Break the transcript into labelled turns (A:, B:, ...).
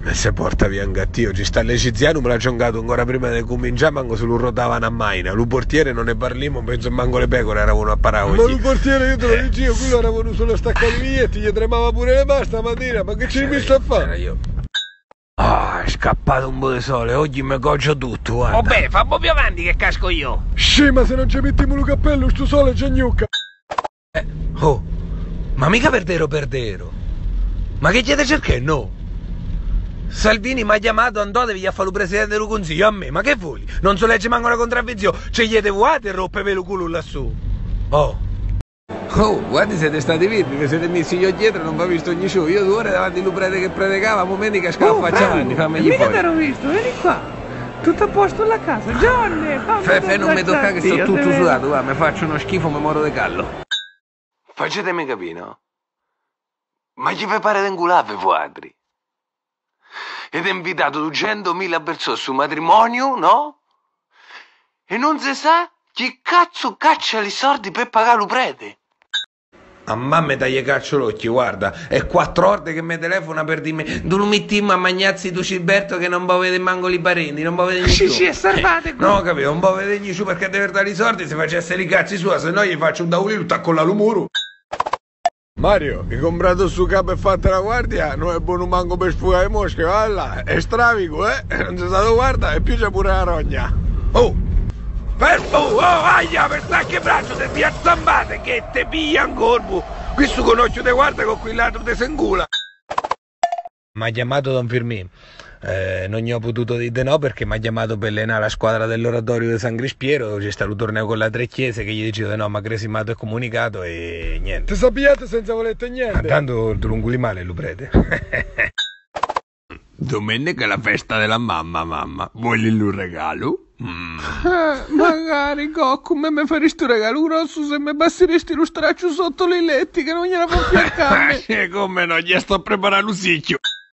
A: E se porta via un gattio, ci sta l'egiziano, me l'ha giocato ancora prima di cominciare, manco se lo rotavano a maina. Lo portiere non ne parliamo, penso manco le pecore eravamo a parare.
B: Ma il portiere io te lo dicevo, quello era venuto solo a staccare i biglietti, gli tremava pure le mani stamattina, ma che ci hai messo a fare?
A: Ah, è scappato un po' di sole, oggi mi coccio tutto, guarda.
C: Oh beh, fa un po' più avanti che casco io.
B: Sì, ma se non ci mettiamo il cappello, sto sole già gnocca.
A: Oh, ma mica perdero. Ma che chiede cerché no? Salvini mi ha chiamato, andò, devi fare il presidente del consiglio, a me, ma che vuoi? Non so legge manco una contravvenzione, ce chiede vuote e rompeve il culo lassù. Oh, guardi, siete stati virti, vi siete messi io dietro, non vi ho visto ogni show, io 2 ore davanti al prete che predicava, domenica scappa faccia avanti, fammi gli
D: mica
A: fuori.
D: te l'ho visto, vieni qua. Tutto a posto alla casa, Johnny,
A: Fefe, non mi tocca che sto tutto sudato, guarda, mi faccio uno schifo, mi moro di callo. Facetemi capire, no? Ma gli vi pare di ingulare vuotri? Ed è invitato 200.000 persone su matrimonio, no? E non si sa chi cazzo caccia i soldi per pagare il prete. A mamma taglia caccio l'occhio, guarda, è 4 ore che mi telefona per dirmi tu non metti a magnazzi tu Ciberto che non può vedere manco i parenti, non può vedere niente.
D: Sì, osservate.
A: No, capito, non può vedere niente perché deve dare i soldi se facesse i cazzi sua, se no gli faccio un tavolino tacco la muro.
B: Mario, hai comprato su capo e fatto la guardia, non è buono manco per sfugare le mosche, guarda, è stravico, non si sa dove guarda e più c'è pure la rogna.
A: Oh, fermo, aia, per stacche braccio, te ti azzambate che te piglia un corpo. Questo con occhio te guarda con quell'altro te sengula. Mi ha chiamato Don Firmino. Non gli ho potuto dire no perché mi ha chiamato per allenare la squadra dell'oratorio di San Crispiero, c'è stato il torneo con la Tre Chiese che gli dicevo no ma Cresimato è comunicato e niente.
B: Ti sappiate senza volete niente.
A: Tanto tu non guli male lo prete. Domenica è la festa della mamma, voglio un regalo?
D: Magari, come mi faresti un regalo grosso se mi passeresti lo straccio sotto i letti che non gliela può piaccare.
A: Come no, gli sto preparando un sicchio.